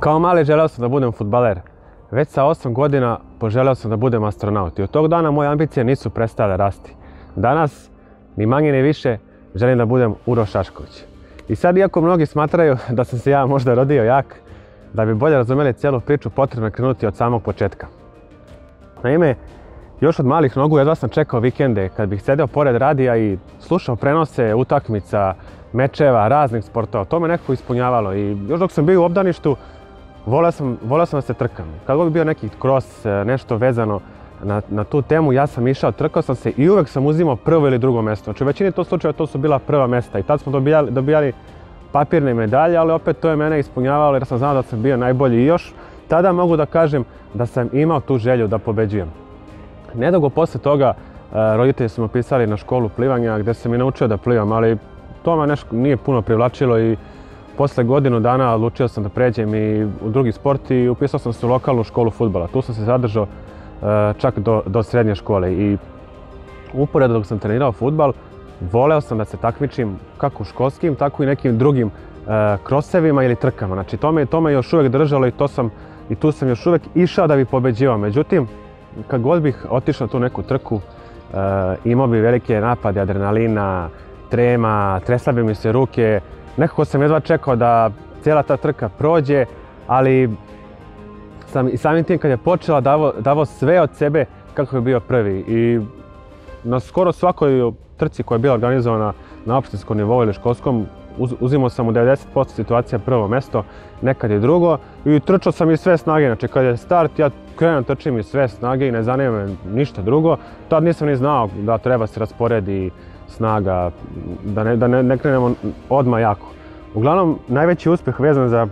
Kao mali želeo sam da budem fudbaler. Već sa 8 godina poželeo sam da budem astronaut i od tog dana moje ambicije nisu prestale rasti. Danas, ni manje ni više, želim da budem Uroš Šašković. I sad, iako mnogi smatraju da sam se ja možda rodio jak, da bi bolje razumjeli cijelu priču, potrebno je krenuti od samog početka. Naime, još od malih nogu jedva sam čekao vikende kad bih sedeo pored radija i slušao prenose utakmica, mečeva, raznih sportova. To me nekako ispunjavalo i još dok sam bio u obdaništu, voleo sam da se trkam. Kad god bi bio neki cross, nešto vezano na tu temu, ja sam išao, trkao sam se i uvek sam uzimao prvo ili drugo mjesto. Znači u većini tog slučaja to su bila prva mjesta i tad smo dobijali papirne medalje, ali opet to je mene ispunjavalo jer sam znao da sam bio najbolji i još tada mogu da kažem da sam imao tu želju da pobeđujem. Nedugo posle toga roditelji su me upisali na školu plivanja gdje sam i naučio da plivam, ali to me nije puno privlačilo i posle godinu dana odlučio sam da pređem i u drugi sport i upisao sam se u lokalnu školu fudbala. Tu sam se zadržao čak do srednje škole i uporedo dok sam trenirao fudbal, voleo sam da se takmičim kako u školskim, tako i nekim drugim krosevima ili trkama. Znači to me još uvijek držalo i tu sam još uvijek išao da bi pobeđivao. Međutim, kad god bih otišao na tu neku trku, imao bi velike napade adrenalina, trema, tresla bi mi se ruke. Nekako sam jedva čekao da cijela ta trka prođe, ali sam i samim tim kad je počela davao sve od sebe kako bi bio prvi. I na skoro svakoj trci koja je bila organizovana na opštinskom nivou ili školskom, uzimao sam u 90% situacija prvo mjesto, nekad i drugo i trčao sam iz sve snage. Znači kad je start, ja krenem trčim iz sve snage i ne zanima me ništa drugo. Tad nisam ni znao da treba se rasporedi snaga, da ne krenemo odmah jako. Uglavnom, najveći uspjeh vezan za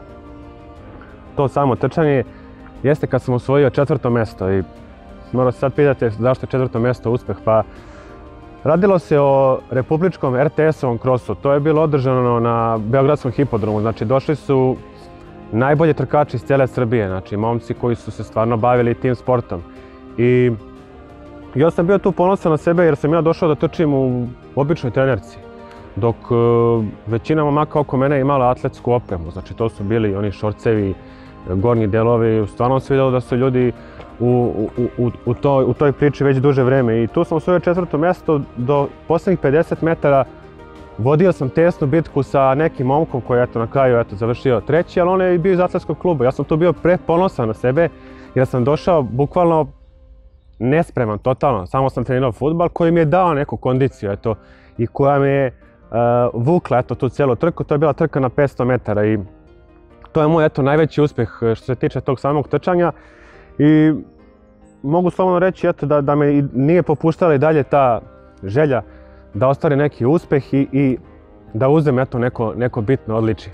to samo trčanje jeste kad sam osvojio 4. mjesto i moram se sad pitati zašto je 4. mjesto uspjeh. Pa radilo se o republičkom RTS-ovom krosu. To je bilo održano na Beogradskom hipodromu. Znači došli su najbolji trkači iz cijele Srbije, znači momci koji su se stvarno bavili tim sportom. I ja sam bio tu ponosan na sebe jer sam ja došao da trčim u običnoj trenerci. Dok većina momaka oko mene imala atletsku opremu, znači to su bili oni šorcevi, gornji delovi, stvarno se vidjelo da su ljudi u toj priči već duže vreme. I tu sam osvojio 4. mjesto, do posljednjih 50 metara vodio sam tesnu bitku sa nekim momkom koji je na kraju završio 3. ali on je bio iz atletskog kluba. Ja sam tu bio preponosan na sebe jer sam došao bukvalno nespreman, totalno. Samo sam trenirao fudbal koji mi je dao neku kondiciju i koja me je vukla tu cijelu trku. To je bila trka na 500 metara i to je moj najveći uspjeh što se tiče tog samog trčanja. I mogu slobodno reći da me nije popuštala i dalje ta želja da ostvari neki uspjeh i da uzem neko bitno odličje.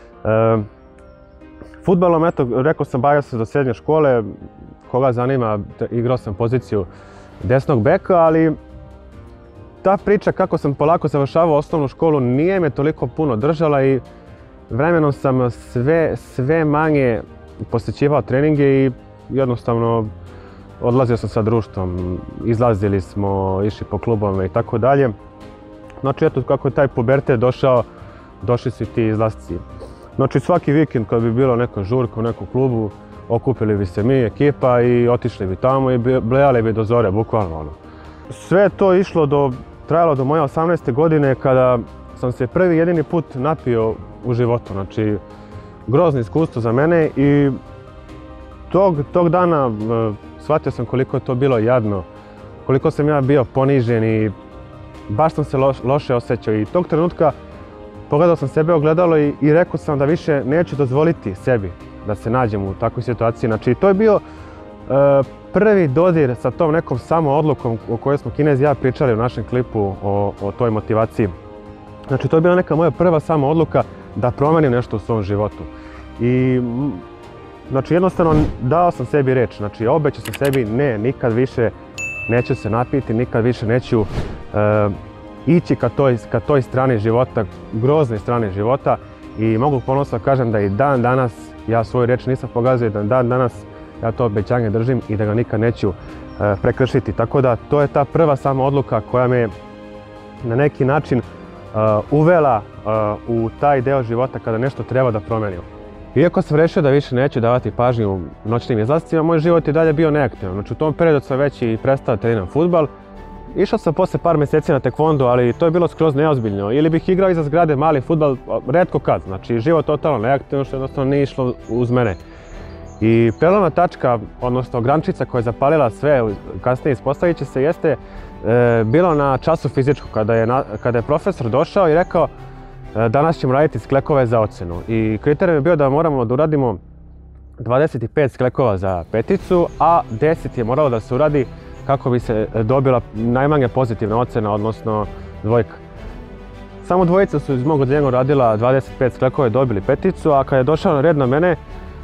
Fudbalom, rekao sam, bavio se do srednje škole, koga zanima, igrao sam poziciju desnog beka, ali ta priča kako sam polako završavao osnovnu školu nije me toliko puno držala i vremenom sam sve manje posjećivao treninge i jednostavno odlazio sam sa društvom, izlazili smo, išli po klubovima i tako dalje. Znači kako je taj pubertet došao, došli su i ti izlasci. Znači svaki vikend kad bi bilo neka žurka u nekom klubu, okupili bi se mi, ekipa i otišli bi tamo i blejali bi do zore, bukvalno. Sve je to trajalo do moje 18. godine kada sam se prvi jedini put napio u životu. Znači grozno iskustvo za mene i tog dana shvatio sam koliko je to bilo jadno, koliko sam ja bio ponižen i baš sam se loše osjećao. I tog trenutka pogledao sam sebe u ogledalo i rekao sam da više neću dozvoliti sebi da se nađem u takvoj situaciji. Znači to je bio prvi dodir sa tom nekom samoodlukom o kojoj smo Kinezi i ja pričali u našem klipu o toj motivaciji. Znači to je bila neka moja prva samoodluka da promenim nešto u svom životu. I znači jednostavno dao sam sebi reč, znači obećao sam sebi nikad više neću se napiti, nikad više neću ići ka toj strani života, groznoj strani života i mogu ponosno kažem da i dan danas ja svoju reč nisam pogazio i da dan danas ja to obećanje držim i da ga nikad neću prekršiti. Tako da to je ta prva sama odluka koja me na neki način uvela u taj deo života kada nešto treba da promenim. Iako sam rešio da više neću davati pažnju noćnim izlascima, moj život je dalje bio neaktivan. Znači u tom periodu sam već i prestao treniram fudbal. Išao sam posle par mjeseci na tekvondo, ali to je bilo skroz neozbiljno. Ili bih igrao iza zgrade mali fudbal, retko kad. Znači život totalno neaktivno, što jednostavno nije išlo uz mene. I prelomna tačka, odnosno grančica koja je zapalila sve, kasnije ispostavit će se, jeste bilo na času fizičku, kada je profesor došao i rekao danas ćemo raditi sklekove za ocjenu. I kriterijum je bio da moramo da uradimo 25 sklekova za peticu, a 10 je moralo da se uradi kako bi se dobila najmanje pozitivna ocjena, odnosno dvojka. Samo dvojica su iz mog odeljenja radila 25 sklekova i dobili peticu, a kad je došao na red na mene,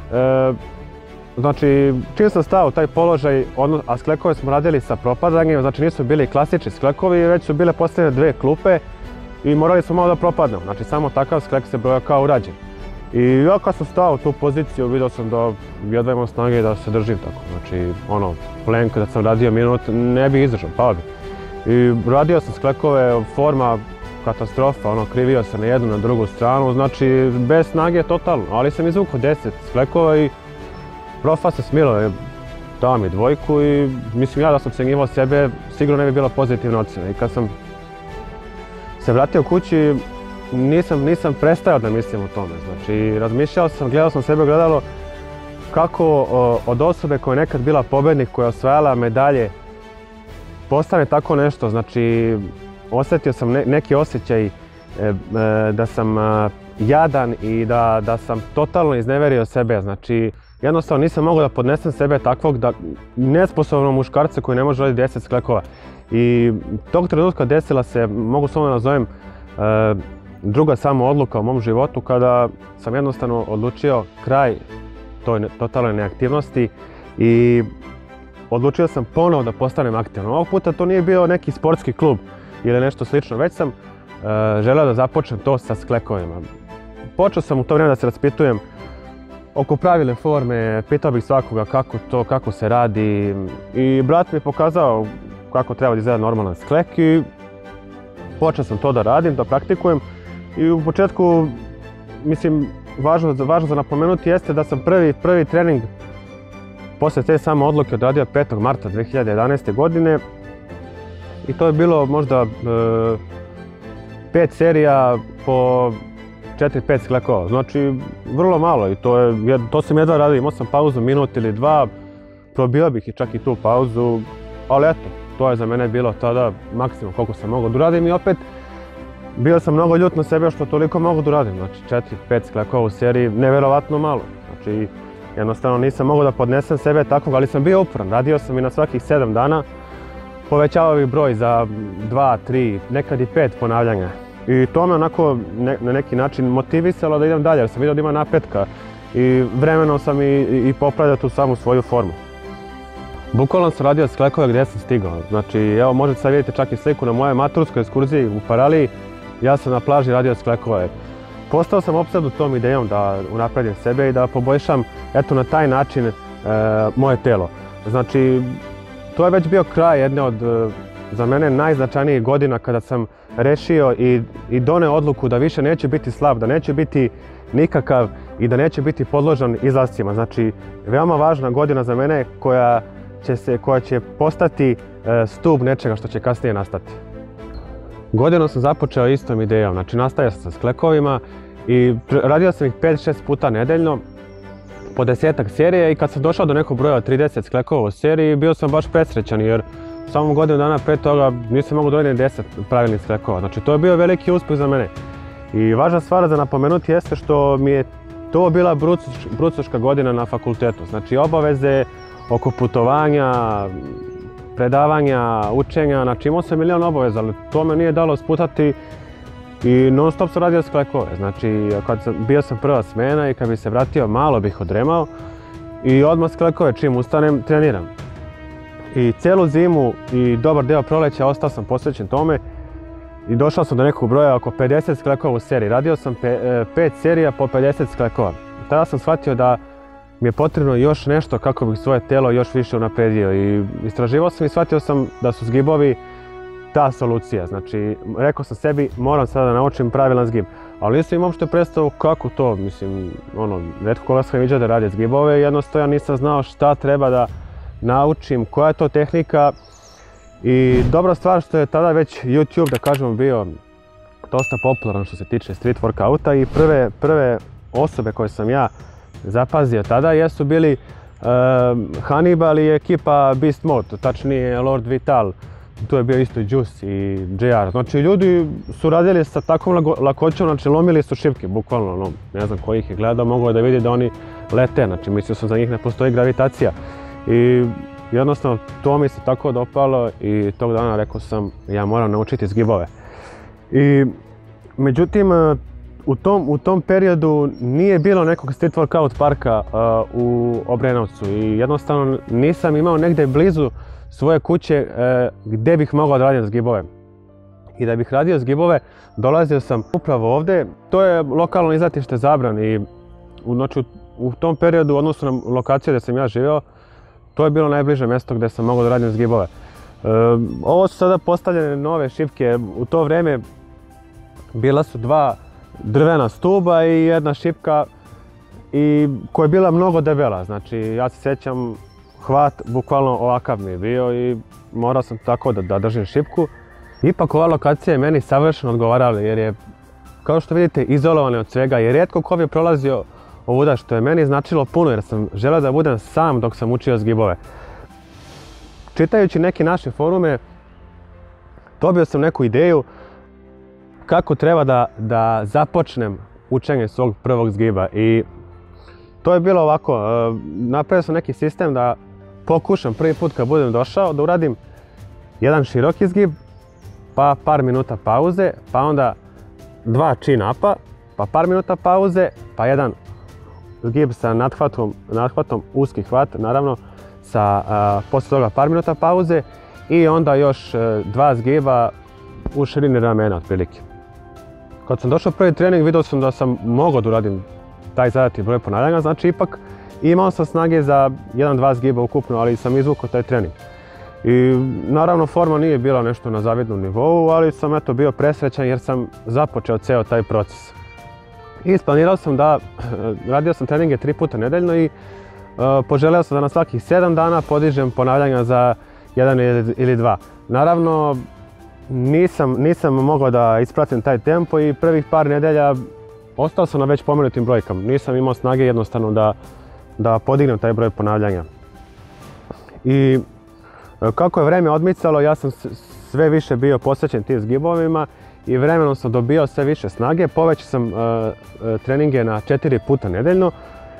znači čim sam stao u taj položaj, a sklekove smo radili sa propadanjem, znači nisu bili klasični sklekovi, već su bile postavljene dve klupe i morali smo malo da propadnemo. Znači samo takav sklek se broja kao urađen. I ja kad sam stao u tu poziciju, vidio sam da jedva imam snage i da se držim tako. Znači plen kada sam radio minut ne bi izdržao, pao bi. I radio sam sklekove, forma katastrofa, krivio se na jednu, na drugu stranu, znači bez snage totalno. Ali sam izvukao 10 sklekova i profa se smilo, dao mi dvojku i mislim ja da sam ocenjivao sebe, sigurno ne bi bila pozitivna ocjena. I kad sam se vratio kući, nisam prestao da mislim o tome. Znači razmišljao sam, gledao sam sebe gledalo kako od osobe koja je nekad bila pobednik, koja je osvajala medalje, postane tako nešto. Znači osjetio sam neki osjećaj da sam jadan i da sam totalno izneverio sebe. Znači jednostavno nisam mogao da podnesem sebe takvog nesposobnog muškarca koji ne može raditi 10 sklekova. I tog trenutka desila se, mogu samo da nazovem, druga samo odluka u mom životu kada sam jednostavno odlučio kraj toj totalnoj neaktivnosti i odlučio sam ponovo da postanem aktivan. Ovog puta to nije bio neki sportski klub ili nešto slično, već sam želeo da započnem to sa sklekovima. Počeo sam u to vrijeme da se raspitujem oko pravilne forme, pitao bih svakoga kako se radi i brat mi je pokazao kako treba da izgleda normalan sklek i počeo sam to da radim, da praktikujem. I u početku, mislim, važno za napomenuti jeste da sam prvi trening posle te same odluke odradio 5. marta 2011. godine i to je bilo možda 5 serija po 4-5 sklekova, znači vrlo malo i to sam jedva radio, imao sam pauzu minut ili dva, probio bih i čak i tu pauzu, ali eto, to je za mene bilo tada maksimum koliko sam mogao da uradim i opet bio sam mnogo ljut na sebe što toliko mogu da uradim, znači 4-5 sklekova u seriji, neverovatno malo. Znači jednostavno nisam mogao da podnesem sebe takvog, ali sam bio uporan, radio sam i na svakih 7 dana, povećavao bih broj za 2, 3, nekad i 5 ponavljanja. I to me onako na neki način motivisalo da idem dalje, jer sam vidio da ima napretka i vremenom sam i popravljao tu samu svoju formu. Bukvalno sam radio sklekove gdje sam stigao, znači evo možete sad vidjeti čak i sliku na moje maturskoj ekskurziji u Paraliji, ja sam na plaži radio sklekove. Postao sam opsednut tom idejom da unapredim sebe i da poboljšam eto na taj način moje telo. Znači to je već bio kraj jedne od za mene najznačajnijih godina kada sam rešio i doneo odluku da više neću biti slab, da neću biti nikakav i da neću biti podložan izlascima. Znači veoma važna godina za mene koja će postati stup nečega što će kasnije nastati. Godinu sam započeo istom idejom, znači nastavio sam sa sklekovima i radio sam ih 5-6 puta nedeljno, po 10-ak serije i kad sam došao do nekog broja od 30 sklekova u seriji bio sam baš presrećan jer samo godinu dana pre toga nisam mogao donijeti 10 pravilnih sklekova. Znači to je bio veliki uspjeh za mene. I važna stvar za napomenuti jeste što mi je to bila brucoška godina na fakultetu. Znači obaveze oko putovanja, predavanja, učenja, znači imao sam milion obaveza, ali to me nije dalo sputati i non stop sam radio sklekove. Znači bio sam prva smena i kad bi se vratio malo bih odremao i odmah sklekove, čim ustanem treniram. I cijelu zimu i dobar deo proleća ostao sam posvećen tome i došao sam do nekog broja oko 50 sklekova u seriji. Radio sam 5 serija po 50 sklekova. Tada sam shvatio da mi je potrebno još nešto kako bih svoje telo još više unapredio i istraživao sam i shvatio sam da su zgibovi ta solucija. Znači, rekao sam sebi, moram sada da naučim pravilan zgib. Ali nisam imao uopšte predstavu kako to, mislim, retko koga sam viđao da radi zgibove, jednostavno ja nisam znao šta treba da naučim, koja je to tehnika. I dobra stvar što je tada već YouTube, da kažemo, bio dosta popularan što se tiče street workouta i prve osobe koje sam ja zapazio tada jesu bili Hannibal i ekipa Beast Mode, tačnije Lord Vital, tu je bio isto Juice i JR. Znači ljudi su radili sa takvom lakoćom, znači lomili su šipke, bukvalno, ne znam ko ih je gledao, mogao je da vidi da oni lete, znači mislio sam za njih ne postoji gravitacija. I jednostavno to mi se tako dopalo i tog dana rekao sam ja moram naučiti zgibove. Međutim, u tom periodu nije bilo nekog street workout parka u Obrenovcu i jednostavno nisam imao negdje blizu svoje kuće gdje bih mogao da radim zgibove. I da bih radio zgibove dolazio sam upravo ovdje, to je lokalno izletište Zabran i u tom periodu u odnosu na lokaciju gdje sam ja živio, to je bilo najbliže mjesto gdje sam mogao da radim zgibove. Ovo su sada postavljene nove šipke, u to vrijeme bila su dva drvena stuba i jedna šipka koja je bila mnogo debela, znači ja se sjećam hvat bukvalno ovakav mi je bio i morao sam tako da držim šipku. Ipak ova lokacija je meni savršeno odgovarala jer je, kao što vidite, izolovana od svega i rijetko ko bi prolazio ovuda, što je meni značilo puno jer sam želeo da budem sam dok sam učio zgibove. Čitajući neke naše forume, dobio sam neku ideju kako treba da započnem učenje svog prvog zgiba i to je bilo ovako, napravio sam neki sistem da pokušam prvi put kad budem došao da uradim jedan široki zgib, pa par minuta pauze, pa onda dva chin-upa, pa par minuta pauze, pa jedan zgib sa nathvatom, uski hvat, naravno, poslije toga par minuta pauze i onda još dva zgiba u širini ramena otprilike. Kad sam došao prvi trening vidio sam da sam mogao da uradim taj zadati broj ponavljanja, znači ipak imao sam snage za 1-2 zgiba ukupno, ali sam izvukao taj trening. I naravno forma nije bila nešto na zavidnom nivou, ali sam eto bio presrećan jer sam započeo ceo taj proces. I isplanirao sam da radio sam treninge 3 puta nedeljno i poželeo sam da na svakih 7 dana podižem ponavljanja za 1 ili 2. Naravno, nisam mogao da ispratim taj tempo i prvih par nedelja ostao sam na već pomenutim brojkama. Nisam imao snage jednostavno da podignem taj broj ponavljanja. I kako je vreme odmicalo, ja sam sve više bio posvećen tim zgibovima i vremenom sam dobio sve više snage. Povećao sam treninge na 4 puta nedeljno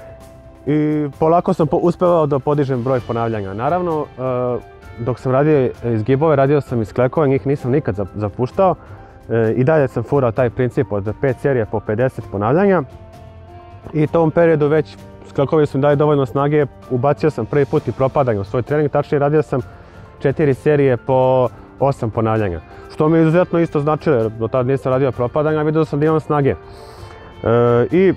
i polako sam uspevao da podižem broj ponavljanja. Naravno, dok sam radio zgibove, radio sam i sklekove, njih nisam nikad zapuštao. I dalje sam furao taj princip od 5 serije po 50 ponavljanja. I u tom periodu već sklekovi su mi dali dovoljno snage, ubacio sam prvi put i propadanje u svoj trening, tačnije radio sam 4 serije po 8 ponavljanja. Što mi je izuzetno isto značilo jer do tada nisam radio propadanja, vidio sam da imam snage. I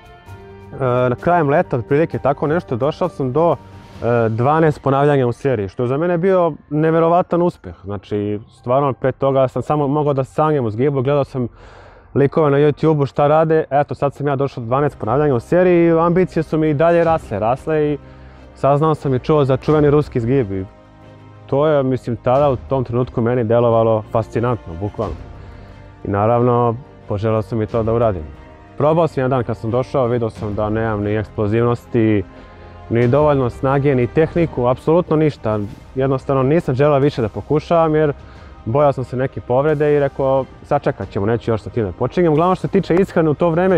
na krajem leta, otprilike tako nešto, došao sam do 12 ponavljanja u seriji, što je za mene bio neverovatan uspjeh. Znači, stvarno, pre toga sam samo mogao da sanjam u zgibu, gledao sam likove na YouTube-u šta rade, eto sad sam ja došao do 12 ponavljanja u seriji i ambicije su mi i dalje rasle i saznao sam i čuo za čuveni ruski zgib i to je, mislim, tada u tom trenutku meni delovalo fascinantno, bukvalno. I naravno, poželao sam i to da uradim. Probao sam jedan dan kad sam došao, vidio sam da nemam ni eksplozivnosti, ni dovoljno snage, ni tehniku, apsolutno ništa. Jednostavno nisam želeo više da pokušavam jer bojao sam se neke povrede i rekao sačekat ćemo, neću još sa tim da počinjem. Uglavnom što se tiče ishrane u to vreme,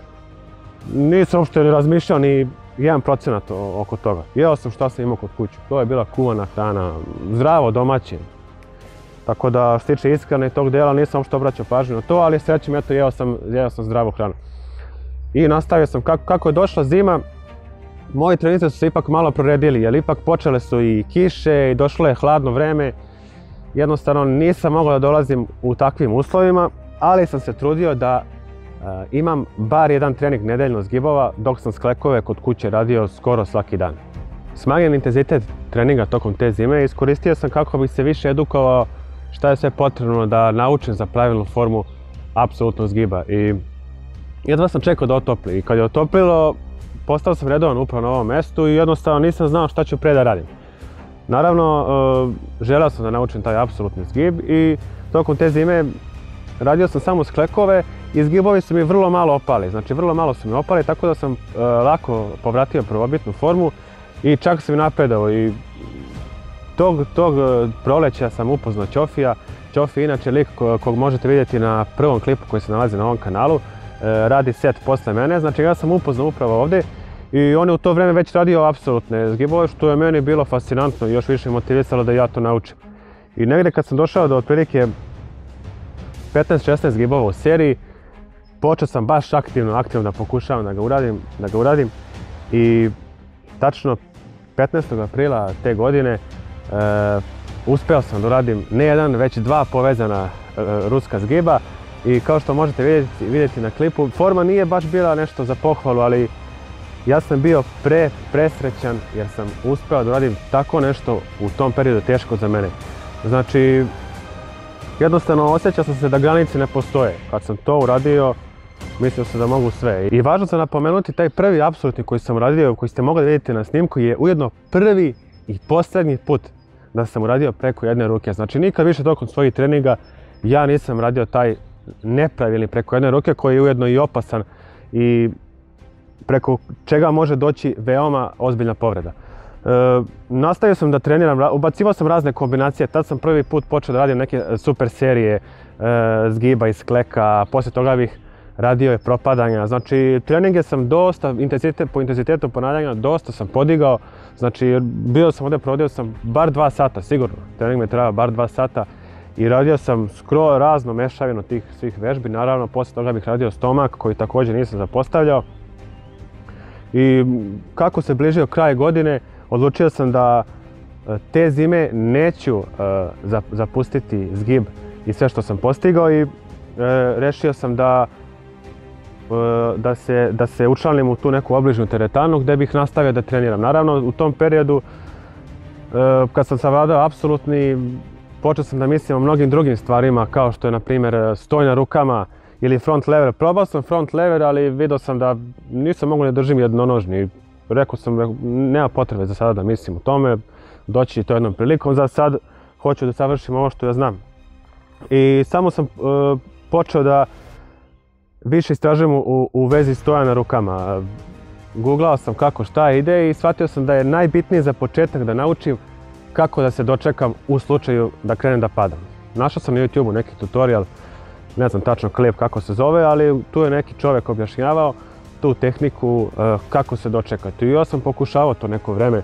nisam uopšte razmišljao ni 1% oko toga. Jeo sam šta sam imao kod kuće, to je bila kuvana hrana, zdravo, domaće. Tako da što se tiče ishrane tog dela nisam uopšte obraćao pažnju na to, ali srećem, eto, jeo sam zdravu hranu. I nastavio sam, kako je došla zima, moji treninzi su se ipak malo proredili, jer ipak počele su i kiše i došlo je hladno vreme. Jednostavno nisam mogao da dolazim u takvim uslovima, ali sam se trudio da imam bar jedan trening nedeljno zgibova dok sam sklekove kod kuće radio skoro svaki dan. Smanjen intenzitet treninga tokom te zime iskoristio sam kako bih se više edukovao šta je sve potrebno da naučim za pravilnu formu apsolutnog zgiba. I jedva sam čekao da otopli. I kad je otoplilo, postao sam redovan upravo na ovom mjestu i jednostavno nisam znao šta ću pre da radim. Naravno, želeo sam da naučim taj apsolutni zgib i tokom te zime radio sam samo sklekove i zgibovi su mi vrlo malo opali. Znači, vrlo malo su mi opali, tako da sam lako povratio prvobitnu formu i čak sam i napredao. I tog proleća sam upoznao Ćofija. Ćofi je inače lik kog možete vidjeti na prvom klipu koji se nalazi na ovom kanalu. Radi set posle mene, znači ja sam upoznao upravo ovdje i on je u to vrijeme već radio apsolutne zgibove, što je meni bilo fascinantno i još više motivisalo da ja to naučim. I negdje kad sam došao do otprilike 15-16 zgibova u seriji, počeo sam baš aktivno da pokušavam da ga uradim i tačno 15. aprila te godine uspeo sam da uradim ne jedan, već dva povezana ruska zgiba. I kao što možete vidjeti na klipu, forma nije baš bila nešto za pohvalu, ali ja sam bio presrećan jer sam uspeo da uradim tako nešto u tom periodu teško za mene. Znači, jednostavno osjećao sam se da granice ne postoje. Kad sam to uradio, mislio sam da mogu sve. I važno sam napomenuti, taj prvi apsolutni koji sam uradio, koji ste mogli vidjeti na snimku, je ujedno prvi i posljednji put da sam uradio preko jedne ruke. Znači, nikad više tokom svojih treninga ja nisam radio taj nepravilni preko jedne ruke koji je ujedno i opasan i preko čega može doći veoma ozbiljna povreda. Nastavio sam da treniram, ubacivao sam razne kombinacije, tad sam prvi put počeo da radim neke super serije zgiba iz kleka, poslije toga bih radio propadanja. Znači, treninge sam dosta, po intenzitetu ponavljanja, dosta sam podigao. Znači, bio sam ovdje, provodio sam bar 2 sata, sigurno. Trening me treba bar 2 sata. I radio sam skoro razno mešavinu tih svih vežbi. Naravno, poslije toga bih radio stomak koji također nisam zapostavljao. I kako se bližio kraj godine, odlučio sam da te zime neću zapustiti zgib i sve što sam postigao i rešio sam da se učlanim u tu neku obližnju teretanu gdje bih nastavio da treniram. Naravno, u tom periodu kad sam savladao apsolutni, počeo sam da mislim o mnogim drugim stvarima, kao što je na primjer stoj na rukama ili front lever. Probao sam front lever, ali vidio sam da nisam mogu ne držim jednonožni. Rekao sam, nema potrebe za sada da mislim o tome, doći to jednom prilikom. Za sad hoću da savršim ovo što ja znam. I samo sam počeo da više istražujem u vezi stoja na rukama. Googlao sam kako šta ide i shvatio sam da je najbitnije za početak da naučim kako da se dočekam u slučaju da krenem da padam. Našao sam na YouTube-u neki tutorial, ne znam tačno klip kako se zove, ali tu je neki čovjek objašnjavao tu tehniku kako se dočekati. I ja sam pokušavao to neko vrijeme.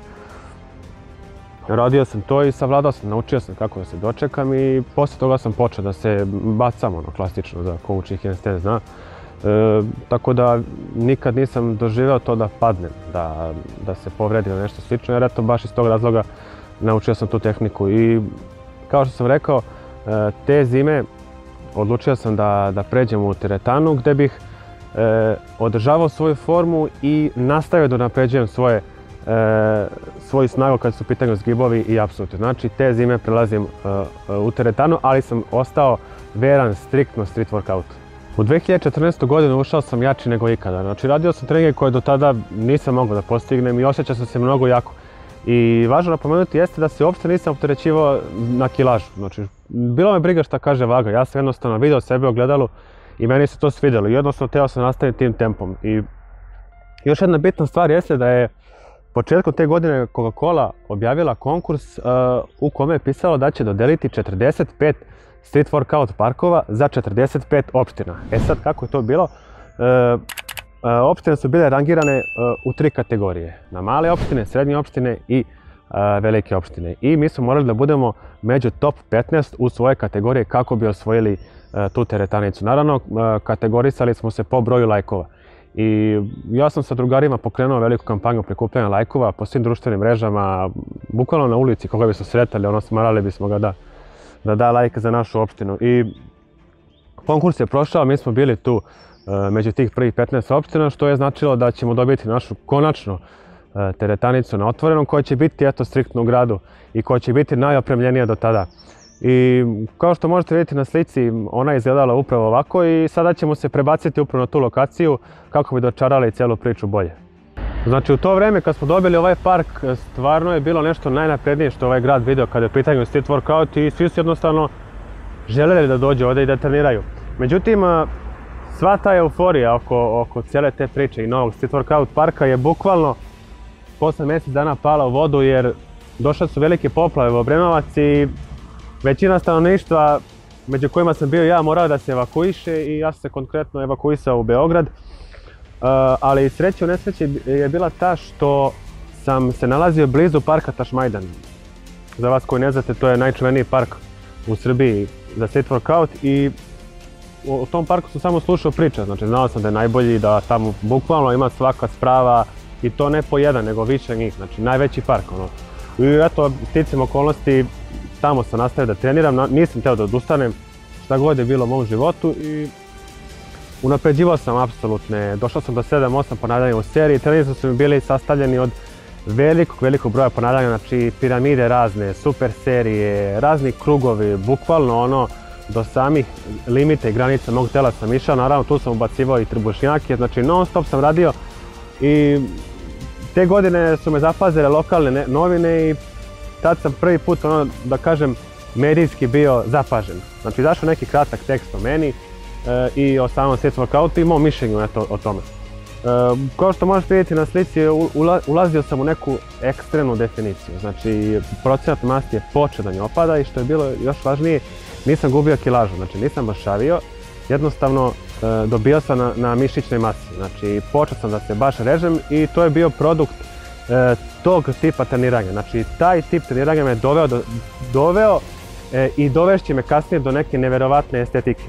Radio sam to i savladao sam, naučio sam kako da se dočekam i poslije toga sam počeo da se bacam, klasično za ko uči handstand zna. Tako da nikad nisam doživio to da padnem, da se povredim na nešto slično, jer eto baš iz tog razloga naučio sam tu tehniku. I kao što sam rekao, te zime odlučio sam da pređem u teretanu gdje bih održavao svoju formu i nastavio da napređujem svoju snagu kad su u pitanju zgibovi i apsolutno. Znači, te zime prelazim u teretanu, ali sam ostao veran striktno street workoutu. U 2014. godinu ušao sam jači nego ikada. Znači, radio sam treninge koje do tada nisam mogao da postignem i osjećao sam se mnogo jako. I važno napomenuti jeste da se uopšte nisam opterećivao na kilažu. Znači, bilo me briga šta kaže vaga. Ja sam jednostavno video sebe u ogledalu i meni se to svidjelo. I jednostavno teo sam nastaviti tim tempom. I još jedna bitna stvar jeste da je početkom te godine Coca-Cola objavila konkurs u kome je pisalo da će dodeliti 45 street workout parkova za 45 opština. E sad, kako je to bilo? Opštine su bile rangirane u 3 kategorije. Na male opštine, srednje opštine i velike opštine. I mi smo morali da budemo među top 15 u svoje kategorije kako bi osvojili tu teretanicu. Naravno, kategorisali smo se po broju lajkova. I ja sam sa drugarima pokrenuo veliku kampanju prikupljanja lajkova po svim društvenim mrežama, bukvalno na ulici koga bismo sretali, smarali bismo ga da da lajk za našu opštinu. I konkurs je prošao, mi smo bili tu među tih prvih 15 opština, što je značilo da ćemo dobiti našu konačnu teretanicu na otvorenom, koja će biti striktno u gradu i koja će biti najopremljenija do tada. I kao što možete vidjeti na slici, ona je izgledala upravo ovako i sada ćemo se prebaciti upravo na tu lokaciju kako bi dočarali cijelu priču bolje. Znači u to vrijeme kad smo dobili ovaj park, stvarno je bilo nešto najnaprednije što ovaj grad vidio kada je u pitanju street workout i svi su jednostavno željeli da dođu ovdje i da treniraju. Međutim, sva ta euforija oko cijele te priče i novog street workout parka je bukvalno posle mjesec dana pala u vodu jer došle su velike poplave u Obrenovac i većina stanovništva, među kojima sam bio ja, morao da se evakuiše i ja sam se konkretno evakuisao u Beograd. Ali sreća u nesreći je bila ta što sam se nalazio blizu parka Tašmajdan. Za vas koji ne znate, to je najčuveniji park u Srbiji za street workout i u tom parku sam samo slušao priče, znači znao sam da je najbolji, da tamo bukvalno ima svaka sprava i to ne po jedan, nego više njih, znači najveći park. I eto, sticam okolnosti, tamo sam nastavio da treniram, nisam htio da odustanem, šta god je bilo u mom životu i unapređivao sam apsolutne, došao sam do 7-8 ponavljanja u seriji, treninzi su mi bili sastavljeni od velikog broja ponavljanja, znači piramide razne, super serije, razni krugovi, bukvalno do samih limita i granica mog tela sam išao, naravno tu sam ubacivao i trbušnjake, znači non stop sam radio i te godine su me zapazile lokalne novine i tad sam prvi put, da kažem, medijski bio zapažen. Znači izašao neki kratak tekst o meni i o samom street workoutu i mom mišljenju o tome. Kao što možete vidjeti na slici, ulazio sam u neku ekstremnu definiciju. Znači procenat masti je počeo da mi opada i što je bilo još važnije, nisam gubio kilažu, znači nisam bašavio, jednostavno dobio sam na mišićnoj masi. Znači počeo sam da se baš režem i to je bio produkt tog tipa treniranja. Znači taj tip treniranja me doveo i dovešće me kasnije do neke neverovatne estetike.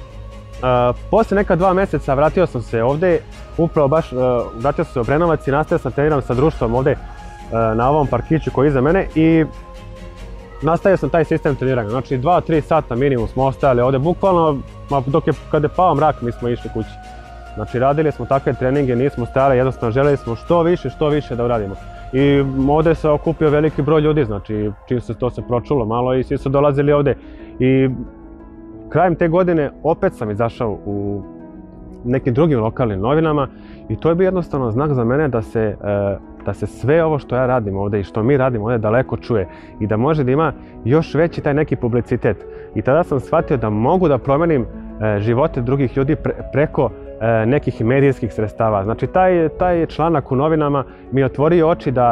Poslije neka 2 mjeseca vratio sam se ovdje, upravo baš vratio sam se u Obrenovac i nastavio sam treniram sa društvom ovdje na ovom parkiću koji je iza mene i nastavio sam taj sistem treniranja. Znači 2-3 sata minimum smo ostajali ovdje, bukvalno kad je pao mrak mi smo išli kući. Znači radili smo takve treninge, nismo stajali, jednostavno željeli smo što više da uradimo. I ovdje se okupio veliki broj ljudi, znači čim se to se pročulo malo i svi su dolazili ovdje. I krajem te godine opet sam izašao u nekim drugim lokalnim novinama i to je bio jednostavno znak za mene da se sve ovo što ja radim ovdje i što mi radimo ovdje daleko čuje i da može da ima još veći taj neki publicitet. I tada sam shvatio da mogu da promenim živote drugih ljudi preko nekih medijskih sredstava. Znači taj članak u novinama mi je otvorio oči da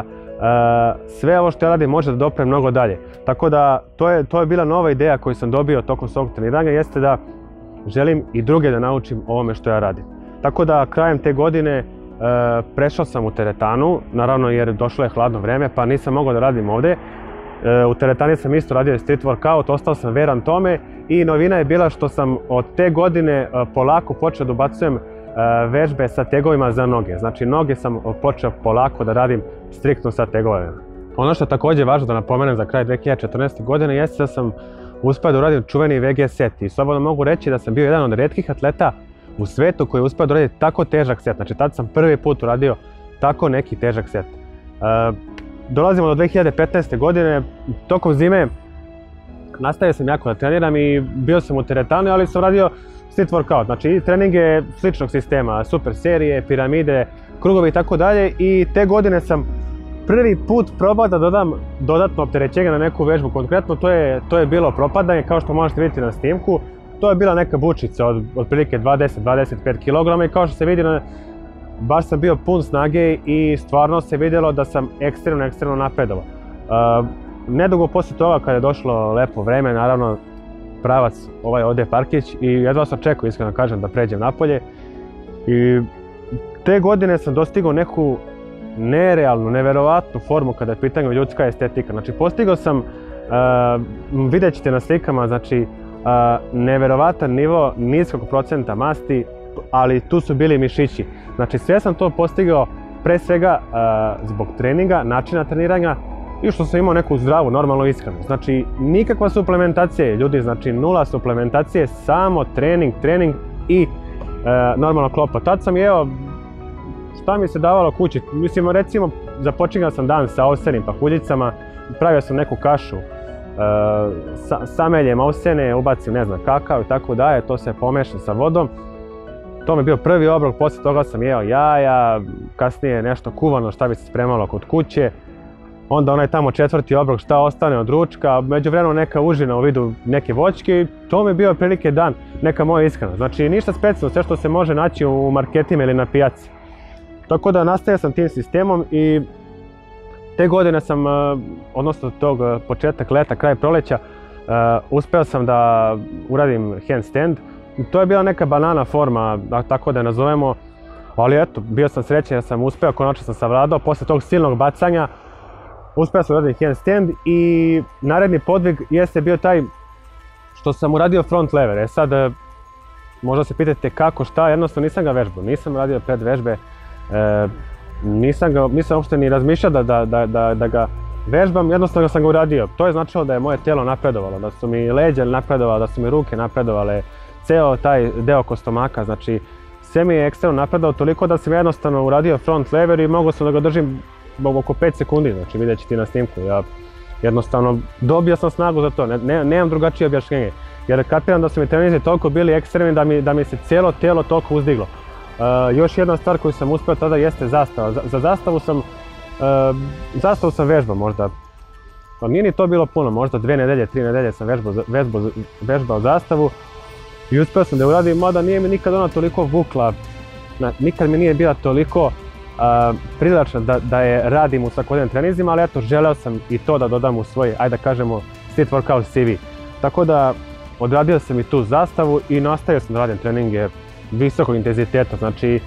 sve ovo što ja radim može da dopre mnogo dalje. Tako da to je bila nova ideja koju sam dobio tokom svog treniranja, jeste da želim i druge da naučim ovome što ja radim. Tako da krajem te godine prešao sam u teretanu, naravno jer došlo je hladno vrijeme pa nisam mogao da radim ovdje. U teretani sam isto radio street workout, ostao sam veran tome i novina je bila što sam od te godine polako počeo da ubacujem vežbe sa tegovima za noge. Znači noge sam počeo polako da radim striktno sa tegovima. Ono što je također važno da napomenem za kraj 2014. godine jeste da sam uspio da uradim čuveni VG set i slobodno mogu reći da sam bio jedan od retkih atleta u svetu koji je uspio da uradi tako težak set. Znači tad sam prvi put uradio tako neki težak set. Dolazimo do 2015. godine, tokom zime nastavio sam jako da treniram i bio sam u teretani, ali sam radio street workout, znači treninge sličnog sistema, super serije, piramide, krugovi i tako dalje i te godine sam prvi put probao da dodam dodatno opterećenje na neku vežbu, konkretno to je bilo propadanje, kao što možete vidjeti na snimku, to je bila neka bučica od otprilike 20-25 kg i kao što se vidi baš sam bio pun snage i stvarno se vidjelo da sam ekstremno napredovao. Nedugo poslije toga kada je došlo lepo vreme, naravno pravac ovaj ovdje parkić i jedva sam čekao, iskreno kažem, da pređem napolje. I te godine sam dostigao neku nerealnu, neverovatnu formu kada je pitanje ljudska estetika. Znači postigao sam, vidjet ćete na slikama, znači neverovatan nivo niskog procenta masti, ali tu su bili mišići. Znači sve sam to postigao pre svega zbog treninga, načina treniranja i što sam imao neku zdravu, normalnu ishranu. Znači nikakva suplementacija, ljudi, znači nula suplementacije, samo trening i normalno klopa. Tad sam jeo šta mi se davalo kući, mislim recimo započinjao sam dan sa ovsenim pahuljicama, pravio sam neku kašu sameljem ovsene, ubacim ne znam kakao i tako dalje, to se pomeša sa vodom. To mi je bio prvi obrok, poslije toga sam jeo jaja, kasnije nešto kuvano šta bi se spremalo kod kuće. Onda onaj tamo četvrti obrok šta ostane od ručka, međuvremeno neka užina u vidu neke voćke i to mi je bio otprilike dan, neka moja ishrana. Znači ništa specijalno, sve što se može naći u marketima ili na pijaci. Tako da nastavio sam tim sistemom i te godine sam, odnosno tog početak leta, kraj proleća, uspeo sam da uradim handstand. To je bila neka banana forma, tako da je nazovemo, ali eto, bio sam srećan jer sam uspeo, konačno sam savladao, posle tog silnog bacanja, uspeo sam uradim handstand i naredni podvig jeste bio taj što sam uradio front lever. E sad, možda se pitate kako, šta, jednostavno nisam ga vežbao, nisam radio pred vežbe, nisam uopšte ni razmišljao da ga vežbam, jednostavno sam ga uradio. To je značilo da je moje tijelo napredovalo, da su mi leđa napredovala, da su mi ruke napredovale, ceo taj deo oko stomaka, znači sve mi je ekstremno napredovalo toliko da sam jednostavno uradio front lever i mogao sam da ga držim oko 5 sekundi, znači vidjet ćete na snimku. Ja jednostavno dobio sam snagu za to, nemam drugačije objašnjenje, jer kapiram da su mi treninzi toliko bili ekstremni da mi se cijelo tijelo toliko uzdiglo. Još jedna stvar koju sam uspio tada jeste zastava. Za zastavu sam vežbao možda, pa nije ni to bilo puno, možda 2 nedelje, 3 nedelje sam vežbao zastavu i uspio sam da uradim, mada nije mi nikad ona toliko vukla, nikad mi nije bila toliko privlačna da je radim u svakodnevnim treninzima, ali eto, želeo sam i to da dodam u svoj, ajde da kažemo, street workout CV. Tako da odradio sam i tu zastavu i nastavio sam da radim treninge visokog intenziteta, znači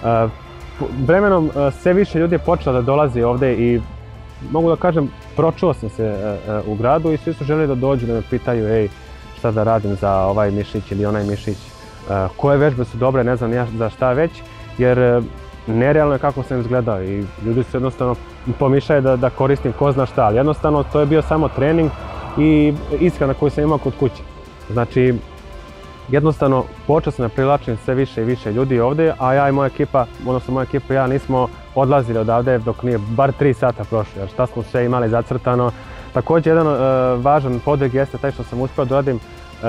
vremenom sve više ljudi je počelo da dolazi ovde i mogu da kažem, pročuo sam se u gradu i svi su želeli da dođu da me pitaju ej, šta da radim za ovaj mišić ili onaj mišić, koje vežbe su dobre, ne znam ja za šta već, jer nerealno je kako sam izgledao i ljudi su jednostavno pomišljaju da koristim ko zna šta, ali jednostavno to je bio samo trening i ishrana koju sam imao kod kuće. Znači, jednostavno počeo sam da privlačim sve više i više ljudi ovdje, a ja i moja ekipa, odnosno moja ekipa i ja nismo odlazili odavde dok nije bar 3 sata prošlo, jer šta smo sve imali zacrtano. Također jedan važan podvig jeste taj što sam uspio da radim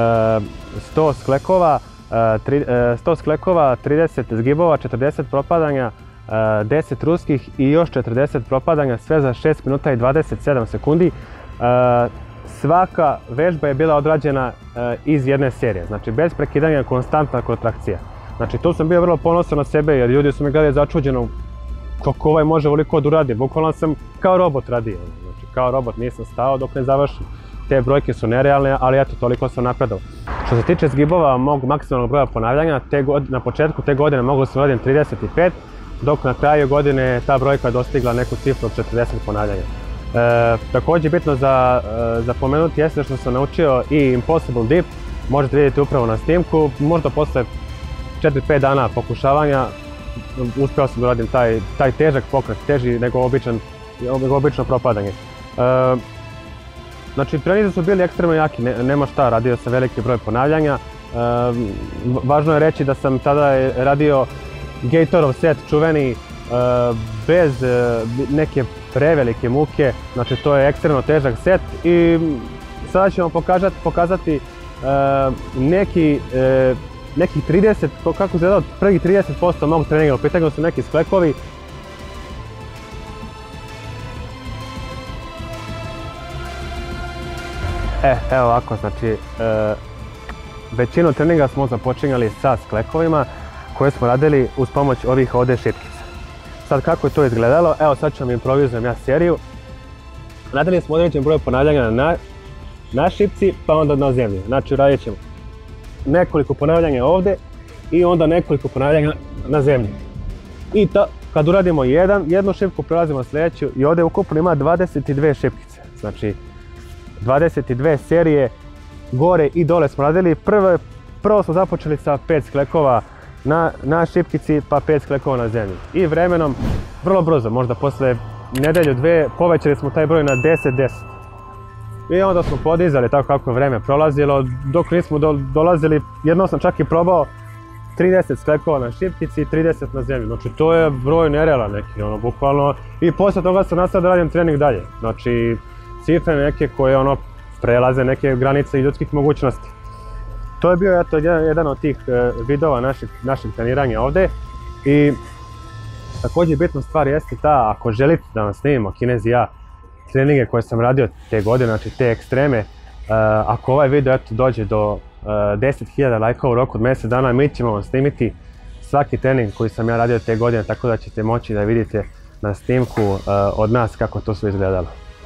100 sklekova, 30 zgibova, 40 propadanja, 10 ruskih i još 40 propadanja, sve za 6 minuta i 27 sekundi. Svaka vežba je bila odrađena iz jedne serije, znači bez prekidanja, konstantna kontrakcija. Znači tu sam bio vrlo ponosan na sebe jer ljudi su me gledali začuđeno kako ovaj može ovoliko da uradi. Bukvalno sam kao robot radio, znači kao robot nisam stao dok ne završim. Te brojke su nerealne, ali eto, toliko sam napredovao. Što se tiče zgibova mog maksimalnog broja ponavljanja, na početku te godine mogao sam radim 35, dok na kraju godine ta brojka je dostigla neku cifru od 40 ponavljanja. Također bitno za pomenuti jeste što sam naučio i Impossible Dip, možete vidjeti upravo na snimku, možda posle 4-5 dana pokušavanja uspio sam da radim taj težak pokret, teži nego obično propadanje. Znači treninzi su bili ekstremno jaki, nema šta, radio sam veliki broj ponavljanja. Važno je reći da sam tada radio Gatorov set čuveni bez neke prevelike muke, znači to je ekstremno težak set i sada ćemo pokazati nekih 30, kako se izgledao prvih 30% mog treninga, u pitanju su neki sklekovi. Evo ovako, znači većinu treninga smo započinjali sa sklekovima koje smo radili uz pomoć ovih ovdje šipkica. Sad kako je to izgledalo, evo sad ću vam improvizujem ja seriju. Radili smo određen broj ponavljanja na šipci pa onda na zemlji. Znači radit ćemo nekoliko ponavljanja ovdje i onda nekoliko ponavljanja na zemlji. I kad uradimo jednu šipku prelazimo na sljedeću i ovdje ukupno ima 22 šipkice. Znači 22 serije gore i dole smo radili. Prvo smo započeli sa 5 sklekova na šipkici pa 5 sklekova na zemlji. I vremenom, vrlo brzo, možda posle nedelju, dve, povećali smo taj broj na 10-10. I onda smo podizali tako kako je vreme prolazilo, dok nismo dolazili, jednom sam čak i probao 30 sklekova na šipkici i 30 na zemlji. Znači to je broj nerealan neki, bukvalno. I posle toga sam nastavio da radim trening dalje. Znači cifre neke koje prelaze neke granice i ljudskih mogućnosti. To je bio jedan od tih vidova našeg treniranja ovdje i također bitna stvar jeste ta, ako želite da vam snimimo Kinezi-A treninge koje sam radio te godine, znači te ekstreme, ako ovaj video dođe do 10.000 lajkova u roku od mjesec dana, mi ćemo vam snimiti svaki trening koji sam ja radio te godine, tako da ćete moći da vidite na snimku od nas kako to sve izgledalo.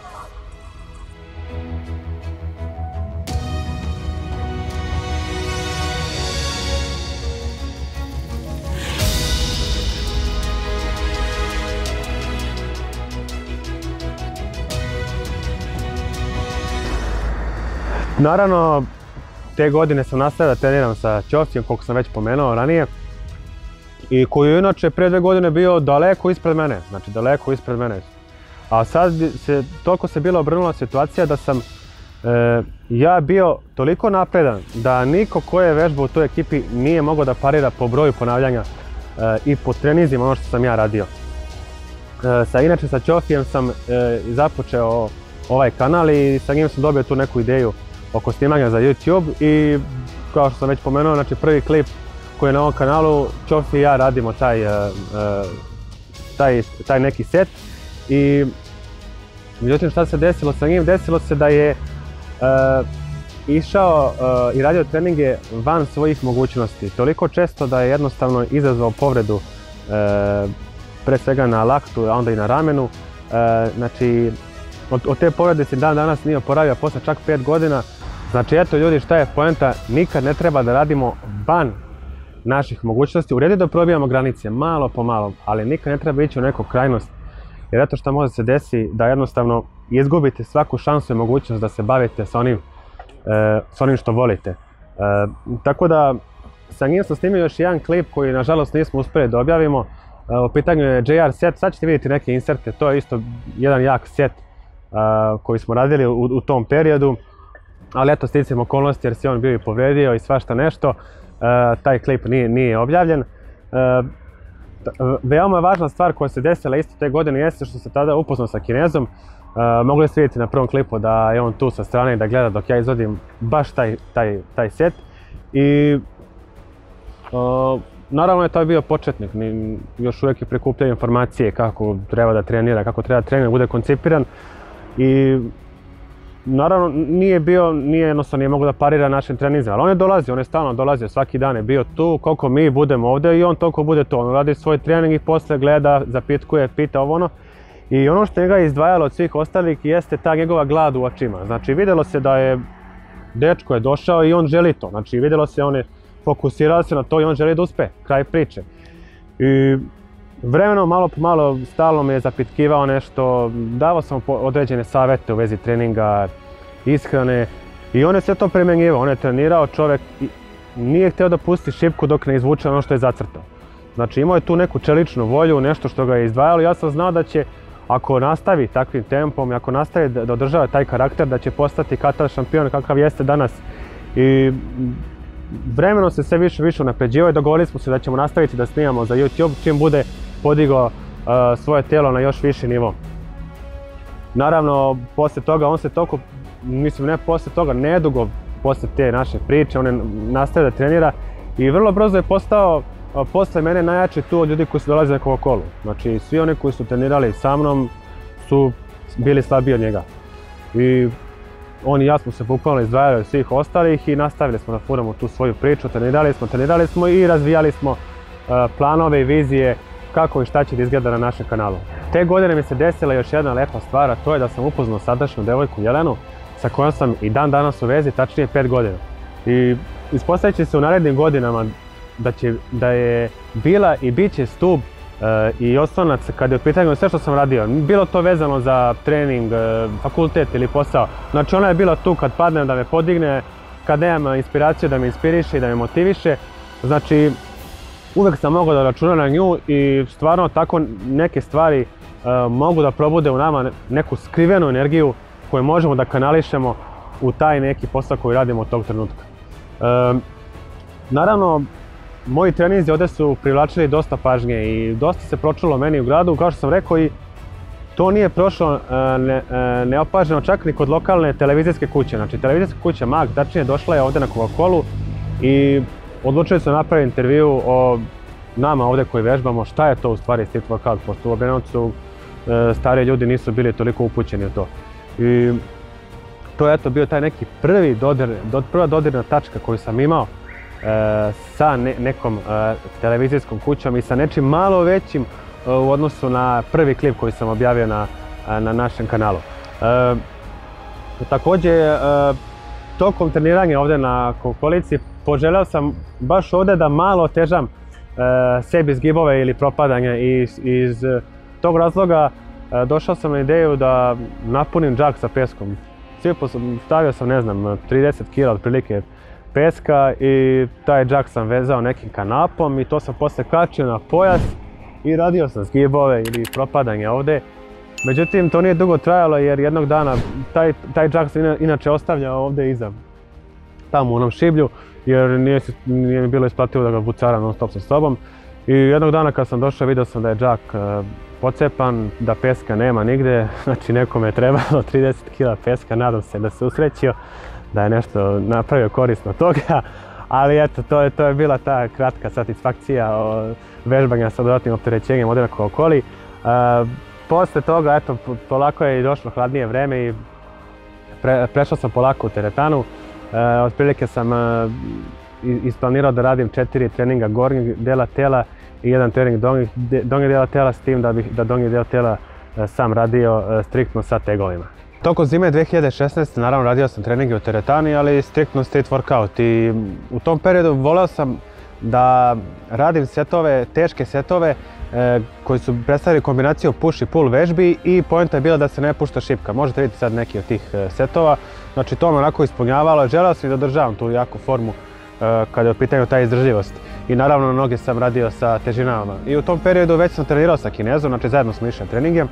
Naravno, te godine sam nastavio da treniram sa Ćofijom, koliko sam već pomenuo ranije, i koji je inače pre 2 godine bio daleko ispred mene, znači daleko ispred mene. A sad toliko se bila obrnula situacija da sam ja bio toliko napredan da niko ko je vežbao u toj ekipi nije mogao da parira po broju ponavljanja i po treninzima ono što sam ja radio. Inače sa Ćofijem sam započeo ovaj kanal i sa njim sam dobio tu neku ideju oko snimanja za YouTube i kao što sam već pomenuo, znači prvi klip koji je na ovom kanalu, Ćofi i ja radimo taj neki set i međutim šta se desilo sa njim? Desilo se da je išao i radio treninge van svojih mogućnosti, toliko često da je jednostavno izazvao povredu pre svega na laktu, a onda i na ramenu. Znači od te povrede se dan danas nije oporavio posle čak 5 godina. Znači eto ljudi, šta je poenta, nikad ne treba da radimo van naših mogućnosti. U redu da probijamo granice, malo po malo, ali nikad ne treba ići u neku krajnost. Jer eto šta može se desi da jednostavno izgubite svaku šansu i mogućnost da se bavite sa onim što volite. Tako da sa njim sam snimio još jedan klip koji nažalost nismo uspjeli da objavimo. U pitanju je JR set, sad ćete vidjeti neke inserte, to je isto jedan jak set koji smo radili u tom periodu. Ali eto, sticajem okolnosti jer se on bio i povredio i svašta nešto, taj klip nije objavljen. Veoma važna stvar koja se desila isto te godine jeste što se tada upoznao sa Kinezom. Mogli ste vidjeti na prvom klipu da je on tu sa strane i da gleda dok ja izvodim baš taj set. I naravno je to bio početnik, još uvijek je prikupljao informacije kako treba da trenira, kako treba da trening bude koncipiran. I naravno nije jednostavno nije mogao da parira našim treninzima, ali on je dolazio, on je stalno dolazio, svaki dan je bio tu, koliko mi budemo ovdje i on toliko bude tu. On radi svoj trening i posle gleda, zapitkuje, pita ovo ono. I ono što njega je izdvajalo od svih ostalih jeste ta njegova glad u očima. Znači vidjelo se da je dečko je došao i on želi to, znači vidjelo se, on je fokusirao se na to i on želi da uspe, kraj priče. I vremenom, malo po malo, stalno me je zapitkivao nešto, davao sam određene savjete u vezi treninga, ishrane i on je sve to primjenjivao, on je trenirao, čovjek nije htio da pusti šipku dok ne izvuče ono što je zacrtao. Znači imao je tu neku čeličnu volju, nešto što ga je izdvajalo i ja sam znao da će, ako nastavi takvim tempom i ako nastavi da održava taj karakter, da će postati Katar šampion kakav jeste danas. I vremenom se sve više unapređivao i dogovorili smo se da ćemo nastaviti da snimamo za YouTube čim bude podigao svoje tijelo na još viši nivo. Naravno, poslije toga on se toliko, mislim ne poslije toga, nedugo poslije te naše priče, on je nastavio da trenira i vrlo brzo je postao posle mene najjači tu od ljudi koji su dolazili na Coca-Colu. Znači svi oni koji su trenirali sa mnom su bili slabiji od njega. I on i ja smo se bukvalno izdvajali od svih ostalih i nastavili smo da furamo tu svoju priču, trenirali smo i razvijali smo planove i vizije kako i šta će da izgleda na našem kanalu. Te godine mi se desila još jedna lepa stvar, a to je da sam upoznao sadašnju devojku Jelenu sa kojom sam i dan danas u vezi, tačnije 5 godina. I ispostavit će se u narednim godinama da je bila i bit će stub i oslonac kada je u pitanju sve što sam radio. Bilo to vezano za trening, fakultet ili posao. Znači ona je bila tu kad padnem da me podigne, kad nemam inspiraciju da me inspiriše i da me motiviše. Znači uvek sam mogao da računam na nju i stvarno tako neke stvari mogu da probude u nama neku skrivenu energiju koju možemo da kanališemo u taj neki posao koji radimo od tog trenutka. Naravno, moji treninzi ovdje su privlačili dosta pažnje i dosta se pročulo meni u gradu, kao što sam rekao, i to nije prošlo neopaženo čak ni kod lokalne televizijske kuće. Znači, televizijska kuća MAG, tačnije, došla je ovdje na Coca-Colu i odlučili su napraviti intervju o nama ovdje koji vežbamo, šta je to u stvari street workout, pošto u Obrenovcu stariji ljudi nisu bili toliko upućeni u to. I to je eto bio taj neki prva dodirna tačka koju sam imao sa nekom televizijskom kućom i sa nečim malo većim u odnosu na prvi klip koji sam objavio na našem kanalu. Također, tokom treniranja ovdje na Coca-Colici poželeo sam baš ovdje da malo otežam sebi zgibove ili propadanje i iz tog razloga došao sam na ideju da napunim džak sa peskom. Stavio sam, ne znam, 30 kg otprilike peska i taj džak sam vezao nekim kanapom i to sam poslije kačio na pojas i radio sam zgibove ili propadanje ovdje. Međutim, to nije dugo trajalo jer jednog dana taj džak sam inače ostavljao ovdje iza, tamo u onom šiblju, jer nije mi bilo isplativo da ga bucaram non stop sa sobom. I jednog dana kad sam došao vidio sam da je džak pocepan, da peska nema nigdje, znači nekome je trebalo 30 kg peska, nadam se da se usrećio, da je nešto napravio korisno od toga, ali eto, to je bila ta kratka satisfakcija vežbanja sa dodatnim opterećenjem ovdje na Coca-Coli. Poslije toga, eto, polako je i došlo hladnije vreme i prešao sam polako u teretanu. Otprilike sam isplanirao da radim 4 treninga gornjeg dela tela i 1 trening donjeg dela tela, s tim da donji del tela sam radio striktno sa tegovima. Tokom zime 2016. naravno radio sam treninge u teretani, ali striktno street workout i u tom periodu voleo sam da radim setove, teške setove koji su predstavili kombinaciju push i pull vežbi i poenta je bila da se ne pušta šipka. Možete vidjeti sad neki od tih setova. Znači to me onako ispunjavalo, želeo sam i da održavam tu jaku formu kada je u pitanju ta izdržljivost. I naravno noge sam radio sa težinama. I u tom periodu već sam trenirao sa Kinezom, znači zajedno smo išli na treninge.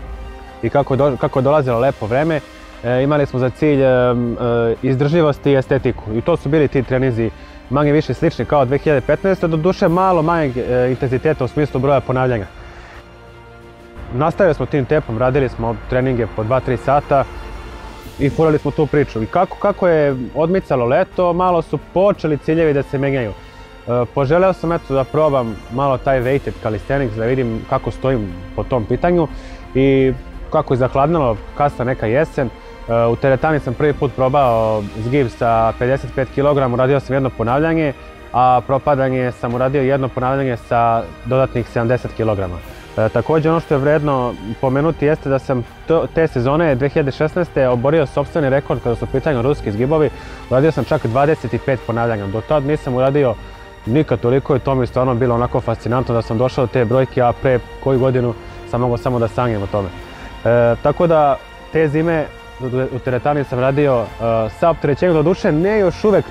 I kako je dolazilo lepo vreme, imali smo za cilj izdržljivost i estetiku. I to su bili ti treninzi manje više slični kao 2015. Doduše malo manjeg intenziteta u smislu broja ponavljanja. Nastavili smo tim tempom, radili smo treninge po 2-3 sata i furali smo tu priču. I kako je odmicalo leto, malo su počeli ciljevi da se menjaju. Poželeo sam eto da probam malo taj weighted calisthenics, da vidim kako stojim po tom pitanju i kako je zahladnilo kasna neka jesen. U teretani sam prvi put probao zgib sa 55 kg, uradio sam jedno ponavljanje, a propadanje sam uradio jedno ponavljanje sa dodatnih 70 kg. Također ono što je vredno pomenuti jeste da sam te sezone 2016. oborio sopstveni rekord kada su u pitanju ruski zgibovi. Uradio sam čak 25 ponavljanja. Do tad nisam uradio nikad toliko i to mi je stvarno bilo onako fascinantno da sam došao do te brojke, a pre koju godinu sam mogao samo da sanjam o tome. Tako da te zime u teretani sam radio sa opterećenjem, doduše ne još uvek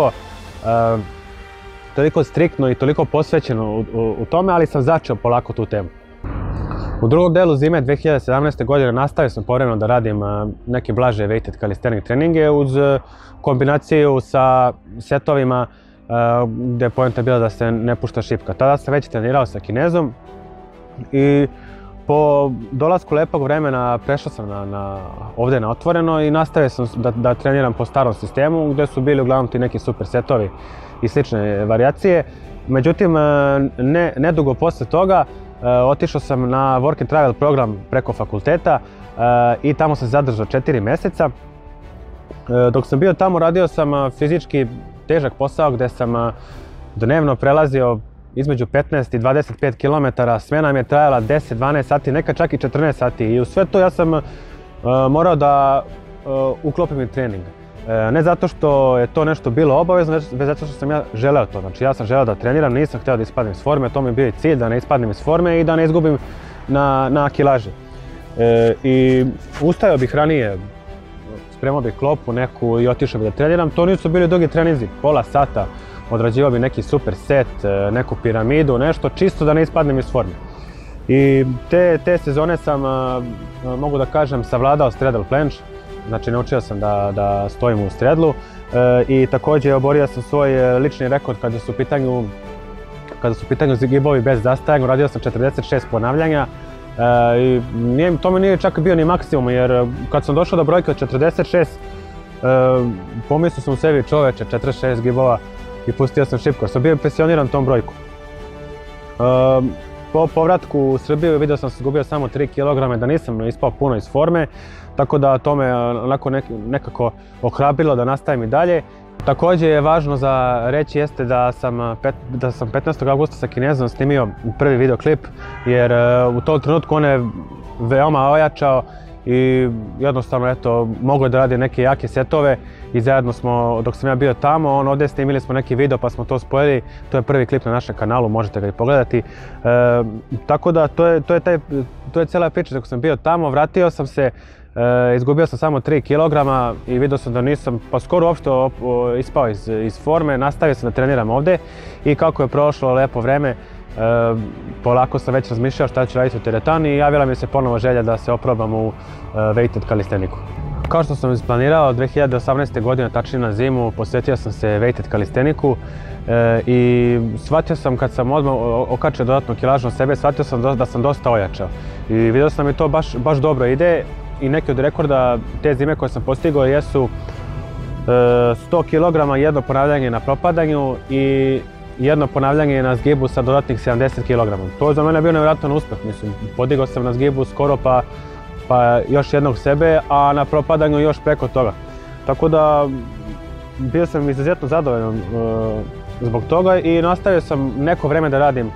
toliko striktno i toliko posvećeno u tome, ali sam začeo polako tu temu. U drugom delu zime 2017. godine nastavio sam povremeno da radim neke blaže weighted calisthenic treninge uz kombinaciju sa setovima gdje je poenta bila da se ne pušta šipka. Tada sam već trenirao sa Kinezom i po dolasku lepog vremena prešao sam ovdje na otvoreno i nastavio sam da treniram po starom sistemu gdje su bili uglavnom ti neki super setovi i slične varijacije. Međutim, nedugo posle toga otišao sam na work and travel program preko fakulteta i tamo sam zadržao 4 mjeseca. Dok sam bio tamo radio sam fizički težak posao gdje sam dnevno prelazio između 15 i 25 km, smjena mi je trajala 10-12 sati, nekad čak i 14 sati i u sve to ja sam morao da uklopim i trening. Ne zato što je to nešto bilo obavezno, već zato što sam ja želeo to. Znači ja sam želeo da treniram, nisam htio da ispadnem iz forme, to mi je bio i cilj da ne ispadnem iz forme i da ne izgubim na kilaži. I ustajao bih ranije, spremao bih klopu neku i otišao bih da treniram. To nisu bili dugi treninzi, pola sata, odrađivao bih neki super set, neku piramidu, nešto čisto da ne ispadnem iz forme. I te sezone sam, mogu da kažem, savladao straddle planche. Znači naučio sam da stojim u stredlu i također oborio sam svoj lični rekord kada su u pitanju zgibovi bez zastajanja. Uradio sam 46 ponavljanja I to mi nije čak bio ni maksimum, jer kad sam došao do brojke od 46, pomislio sam u sebi, čoveče, 46 gibova i pustio sam šipku, jer sam bio impresioniran tom brojku. Po povratku u Srbiju vidio sam da sam izgubio samo 3 kg, da nisam ispao puno iz forme, tako da to me onako nekako ohrabrilo da nastavim i dalje. Također je važno za reći jeste da sam 15. augusta sa Kinezom snimio prvi videoklip, jer u tom trenutku on je veoma ojačao i jednostavno eto, mogao da radi neke jake setove i zajedno smo, dok sam ja bio tamo, ovdje snimili smo neki video pa smo to spojili. To je prvi klip na našem kanalu, možete ga i pogledati. Tako da to je cijela priča. Dok sam bio tamo, vratio sam se, izgubio sam samo 3 kg i vidio sam da nisam pa skoro uopšte ispao iz forme. Nastavio sam da treniram ovdje i kako je prošlo lepo vreme, polako sam već razmišljao šta ću raditi u teretani i javila mi se ponovo želja da se oprobam u weighted kalisteniku. Kao što sam isplanirao, 2018. godine, tačnije na zimu, posvetio sam se weighted kalisteniku i shvatio sam kad sam odmah okačio dodatnu kilažu na sebe, shvatio sam da sam dosta ojačao i vidio sam da mi to baš dobro ide i neki od rekorda te zime koje sam postigao jesu 100 kg, jedno ponavljanje na propadanju i jedno ponavljanje na zgibu sa dodatnih 70 kg. To je za mene bio nevjerojatan uspjeh, mislim, podigao sam na zgibu skoro pa još jednog sebe, a na propadanju još preko toga. Tako da bio sam izuzetno zadovoljan zbog toga i nastavio sam neko vreme da radim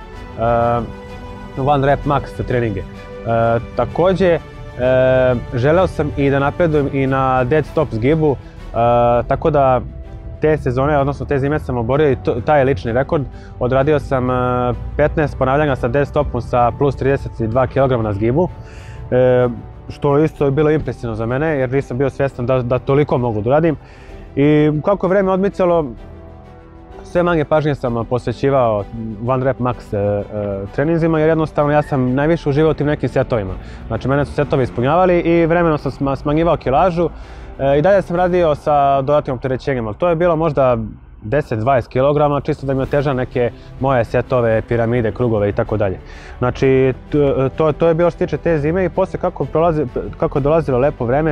one rep max treninge. Također želeo sam i da napredujem i na dead stop zgibu, tako da te sezone, odnosno te zime sam oborio i taj lični rekord. Odradio sam 15 ponavljanja sa dead stopom sa plus 32 kg na zgibu, što isto je bilo impresivno za mene jer nisam bio svjestan da toliko mogu da radim. I kako je vreme odmicalo, sve manje pažnje sam posvećivao one rep max treninzima jer jednostavno ja sam najviše uživao u tim nekim setovima. Znači mene su setovi ispunjavali i vremenom sam smanjivao kilažu. I dalje sam radio sa dodatnim opterećenjem, ali to je bilo možda 10-20 kg, čisto da mi oteža neke moje setove, piramide, krugove i tako dalje. Znači, to je bilo što tiče te zime i poslije kako je dolazilo lepo vreme,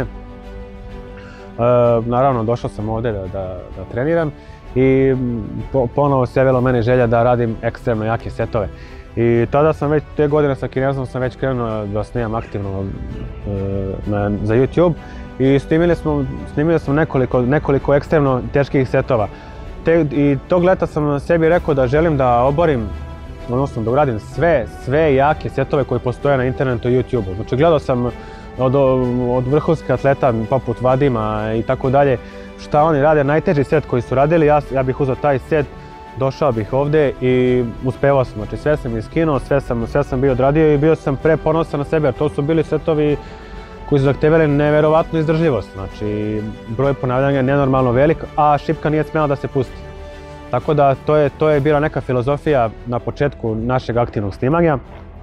naravno došao sam ovdje da treniram i ponovo se javila meni želja da radim ekstremno jake setove. I tada sam već, te godine sa Kinezom sam već krenuo da snimam aktivno za YouTube i snimili smo nekoliko ekstremno teških setova. I tog leta sam sebi rekao da želim da oborim, odnosno da uradim sve jake setove koji postoje na internetu i YouTube-u. Znači gledao sam od vrhunskih atleta poput Vadima i tako dalje šta oni rade, najteži set koji su radili, ja bih uzeo taj set, došao bih ovdje i uspevao sam. Znači sve sam iskinuo, sve sam bio odradio i bio sam preponosan na sebe jer to su bili setovi koji su zahtevali neverovatnu izdržljivost. Znači broj ponavljanja je nenormalno velik, a šipka nije smjela da se pusti. Tako da to je bila neka filozofija na početku našeg aktivnog snimanja.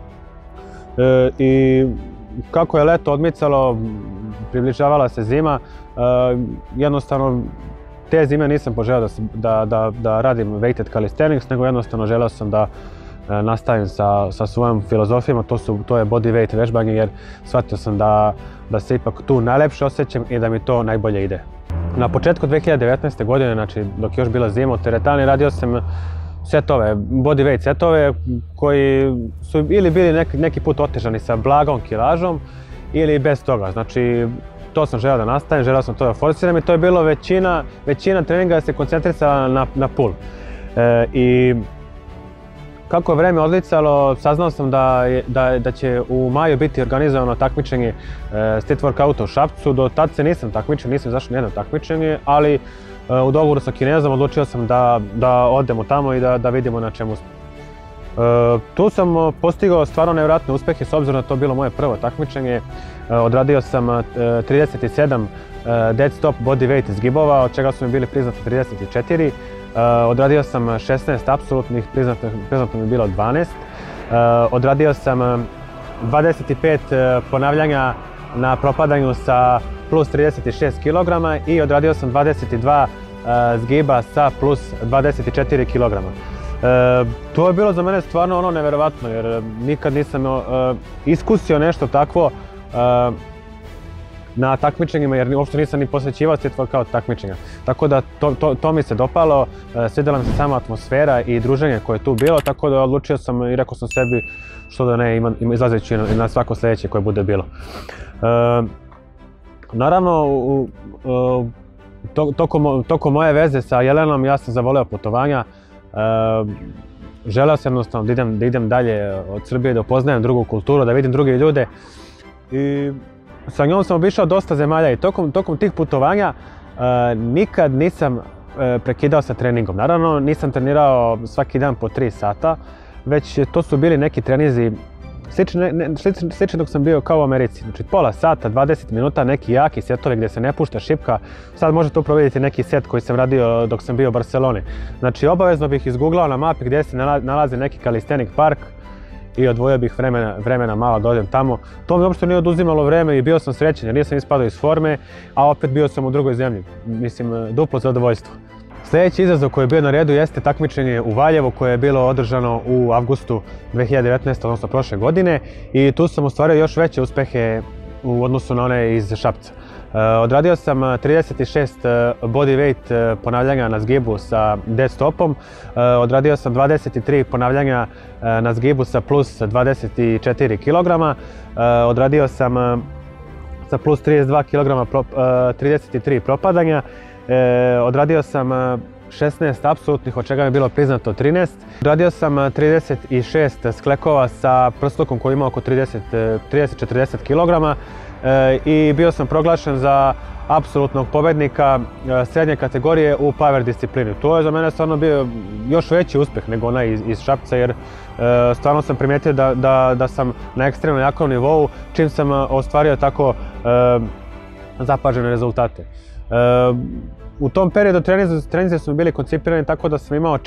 I kako je leto odmicalo, približavala se zima, jednostavno te zime nisam poželio da radim weighted calisthenics, nego jednostavno želeo sam da nastavim sa svojom filozofijom, to je body weight vežbanje jer shvatio sam da se ipak tu najlepše osjećam i da mi to najbolje ide. Na početku 2019. godine, znači dok je još bila zima u teretani, radio sam setove, body weight setove koji su ili bili neki put otežani sa blagom kilažom ili bez toga. Znači to sam želeo da nastavim, želeo sam to da forsiram i to je bilo većina treninga da se koncentrisala na pull. I kako je vreme odlicalo, saznao sam da će u maju biti organizovano takmičenje street workouta u Šapcu. Do tad se nisam takmičio, nisam izašao na jedno takmičenje, ali u dogovoru sa Kinezom odlučio sam da odemo tamo i da vidimo na čemu smo. Tu sam postigao stvarno nevjerojatne uspjehe s obzirom da to bilo moje prvo takmičenje. Odradio sam 37 dead stop body weight zgibova, od čega su mi bili priznati 34. Odradio sam 16 apsolutnih, priznato mi je bilo 12. Odradio sam 25 ponavljanja na propadanju sa plus 36 kg i odradio sam 22 zgiba sa plus 24 kg. To je bilo za mene stvarno ono neverovatno jer nikad nisam iskusio nešto takvo na takmičenjima jer uopšte nisam ni posvećivao se kao takmičenja. Tako da to mi se dopalo, svidjela mi se sama atmosfera i druženje koje je tu bilo, tako da odlučio sam i rekao sam sebi što da ne izlazeći na svako sljedeće koje bude bilo. Naravno, tokom moje veze sa Jelenom ja sam zavoleo putovanja. Želeo sam jednostavno da idem dalje od Srbije, da upoznajem drugu kulturu, da vidim druge ljude. I sa njom sam obišao dosta zemalja i tokom tih putovanja nikad nisam prekidao sa treningom. Naravno, nisam trenirao svaki dan po 3 sata, već to su bili neki treninzi slično dok sam bio kao u Americi. Znači pola sata, 20 minuta, neki jaki setovi gdje se ne pušta šipka. Sad možete upravo vidjeti neki set koji sam radio dok sam bio u Barceloni. Znači obavezno bih izgooglao na mapi gdje se nalazi neki calisthenic park i odvojio bih vremena malo da odem tamo. To mi uopšte nije oduzimalo vreme i bio sam srećan jer nisam ispadao iz forme, a opet bio sam u drugoj zemlji. Mislim, duplo zadovoljstvo. Sljedeći izazov koji je bio na redu jeste takmičenje u Valjevu koje je bilo održano u avgustu 2019. odnosno prošle godine i tu sam ostvario još veće uspjehe u odnosu na one iz Šapca. Odradio sam 36 bodyweight ponavljanja na zgibu sa dead stopom, odradio sam 23 ponavljanja na zgibu sa plus 24 kg, odradio sam sa plus 32 kg 33 propadanja, odradio sam 16 apsolutnih, od čega mi je bilo priznato 13. Odradio sam 36 sklekova sa prstukom koji ima oko 30-40 kg i bio sam proglašen za apsolutnog pobednika srednje kategorije u power disciplini. To je za mene stvarno bio još veći uspjeh nego onaj iz Šapca jer stvarno sam primijetio da sam na ekstremno jakom nivou čim sam ostvario tako zapažene rezultate. U tom periodu treninzi su bili koncipirani tako da sam imao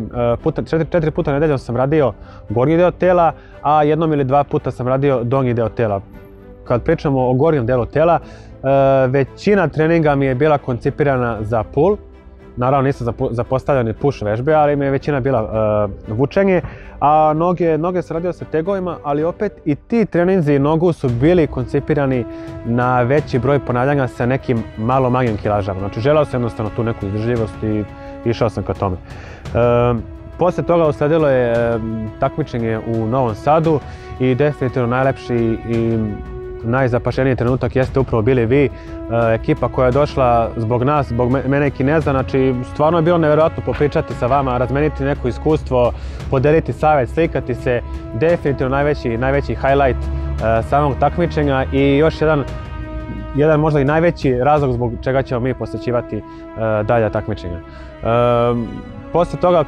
4 puta nedeljno sam radio gornji deo tela, a jednom ili 2 puta sam radio donji deo tela. Kad pričamo o gornjem delu tela, većina treninga mi je bila koncipirana za pull. Naravno nisam zapostavljao ni push vežbe, ali mi je većina bila vučenje, a noge sam radio sa tegovima, ali opet i ti treninzi nogu su bili koncipirani na veći broj ponavljanja sa nekim malo manjim kilažama. Znači želeo sam jednostavno tu neku izdržljivost i išao sam ka tome. Poslije toga usledilo je takmičenje u Novom Sadu i definitivno najlepši i najzapašeniji trenutak jeste upravo bili vi, ekipa koja je došla zbog nas, zbog mene i Kineza. Znači stvarno je bilo nevjerojatno popričati sa vama, razmeniti neko iskustvo, podeliti savjet, slikati se. Definitivno najveći highlight samog takmičenja i još jedan možda i najveći razlog zbog čega ćemo mi posjećivati dalja takmičenja. Poslije toga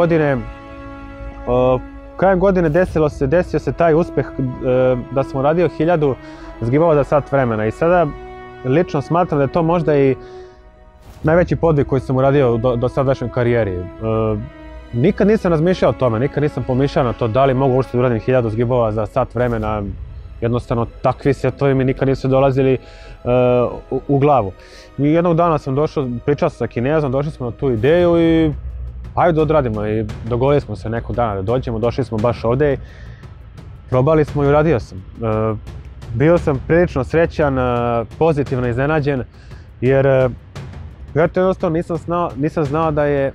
krajem godine desio se taj uspjeh da sam uradio 1000 zgibova za sat vremena i sada lično smatram da je to možda i najveći podvig koji sam uradio do sadašnjoj karijeri. Nikad nisam razmišljao o tome, nikad nisam pomišljao na to da li mogu uopšte da uradim 1000 zgibova za sat vremena. Jednostavno takvi svjetovi mi nikad nisu dolazili u glavu. I jednog dana sam došao, pričao sam sa Kinezom, došli smo na tu ideju i ajde da odradimo i dogovorili smo se nekog dana da dođemo, došli smo baš ovdje i probali smo i uradio sam. Bio sam prilično srećan, pozitivno iznenađen jer jednostavno nisam znao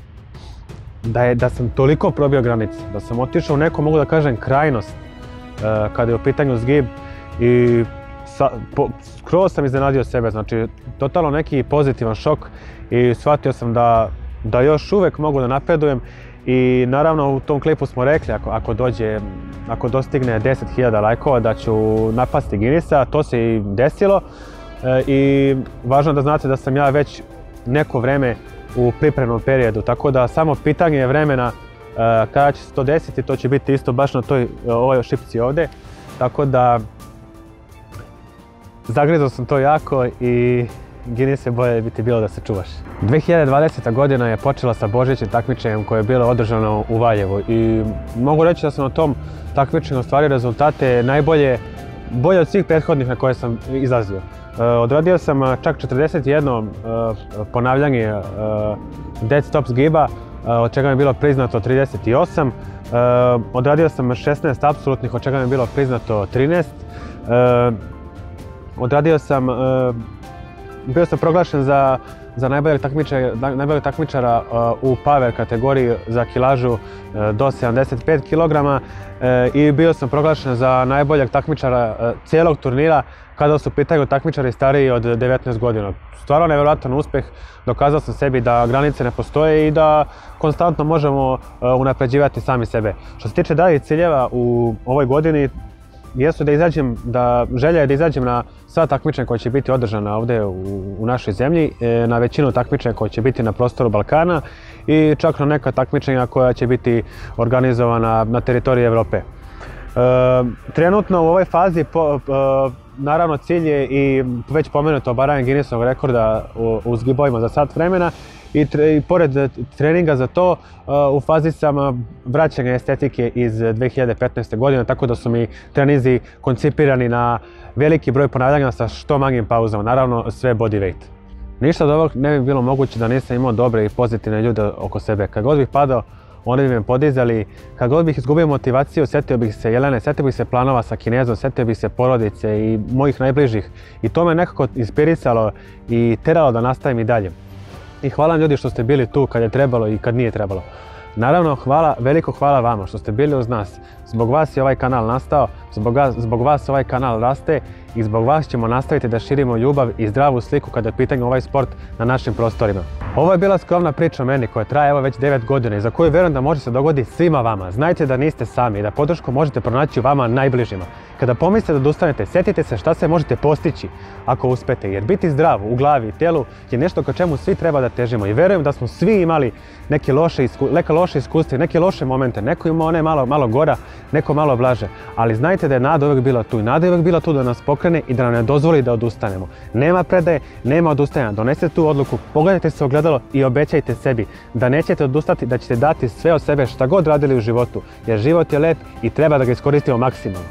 da sam toliko probio granice, da sam otišao u neku, mogu da kažem, krajnost kada je u pitanju zgib i skroz sam iznenadio sebe, znači totalno neki pozitivan šok i shvatio sam da još uvijek mogu da napredujem i naravno u tom klipu smo rekli ako dostigne 10.000 lajkova da ću napasti Guinnessa, to se i desilo i važno da znate da sam ja već neko vreme u pripremnom periodu, tako da samo pitanje je vremena kada će se to desiti, to će biti isto baš na ovoj šipci ovdje, tako da zagrizao sam to jako i Guinness je bolje biti bilo da se čuvaš. 2020. godina je počela sa božićnim takmičenjem koje je bilo održano u Valjevu i mogu reći da sam na tom takmičenju ostvario rezultate bolje od svih prethodnih na koje sam izlazio. Odradio sam čak 41 ponavljanje dead stop zgiba od čega mi je bilo priznato 38. Odradio sam 16 apsolutnih, od čega mi je bilo priznato 13. Bio sam proglašen za najboljeg takmičara u power kategoriji za kilažu do 75 kg i bio sam proglašen za najboljeg takmičara cijelog turnira kada su u pitanju takmičari stariji od 19 godina. Stvarno nevjerojatan uspjeh, dokazao sam sebi da granice ne postoje i da konstantno možemo unapređivati sami sebe. Što se tiče daljih ciljeva u ovoj godini, jesu želja je da izađem na sva takmičenja koja će biti održana ovdje u našoj zemlji, na većinu takmičenja koja će biti na prostoru Balkana i čak na neka takmičenja koja će biti organizovana na teritoriji Europe. Trenutno u ovoj fazi naravno cilj je i već pomenuto obaranje Guinnessovog rekorda u zgibovima za sat vremena i pored treninga za to u fazi sam vraćanja estetike iz 2015. godine, tako da su mi treninzi koncipirani na veliki broj ponavljanja sa što manjim pauzama, naravno sve body weight. Ništa od ovog ne bi bilo moguće da nisam imao dobre i pozitivne ljude oko sebe. Kad god bih padao, oni bi me podizali, kad god bih izgubio motivaciju, sjetio bih se Jelene, sjetio bih se planova sa Kinezom, sjetio bih se porodice i mojih najbližih. I to me nekako inspirisalo i teralo da nastavim i dalje. I hvala vam ljudi što ste bili tu kad je trebalo i kad nije trebalo. Naravno, veliko hvala vama što ste bili uz nas. Zbog vas je ovaj kanal nastao, zbog vas ovaj kanal raste i zbog vas ćemo nastaviti da širimo ljubav i zdravu sliku kada je u pitanju ovaj sport na našim prostorima. Ovo je bila skromna priča o meni koja traje evo već 9 godina i za koju vjerujem da može se dogoditi svima vama. Znajte da niste sami i da podršku možete pronaći u vama najbližima. Kada pomislite da odustanete, sjetite se šta se možete postići ako uspete, jer biti zdrav u glavi i tijelu je nešto ka čemu svi treba da težimo i vjerujem da smo svi imali neke loše iskustva, neke loše momente, neko ima one malo gora, neko malo blaže, ali znajte da je nada uvijek bila tu i nada je uvijek bila tu da nas pokrene i da nam ne dozvoli da odustanemo. Nema predaje, nema odustajanja, donesite tu odluku, pogledajte se u ogledalo i obećajte sebi da nećete odustati, da ćete dati sve od sebe šta god radili u životu, jer život je lep i treba da ga iskoristimo maksimalno.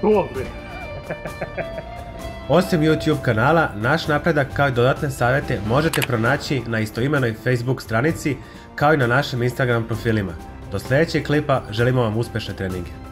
Osim YouTube kanala, naš napredak kao i dodatne savjete možete pronaći na istoimenoj Facebook stranici kao i na našim Instagram profilima. Do sljedećeg klipa želimo vam uspješne treninge.